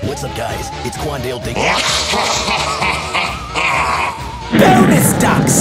What's up, guys? It's Quandale Dick. Bonus ducks!